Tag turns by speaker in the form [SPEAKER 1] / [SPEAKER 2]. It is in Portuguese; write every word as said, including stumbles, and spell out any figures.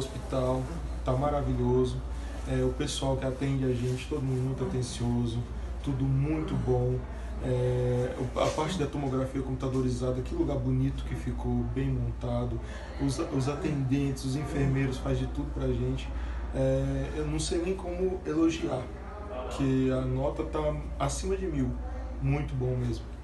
[SPEAKER 1] hospital tá maravilhoso. É, o pessoal que atende a gente, todo mundo muito atencioso, tudo muito bom. É, a parte da tomografia computadorizada, que lugar bonito que ficou, bem montado. Os, os atendentes, os enfermeiros fazem de tudo pra gente. É, eu não sei nem como elogiar, que a nota tá acima de mil. Muito bom mesmo.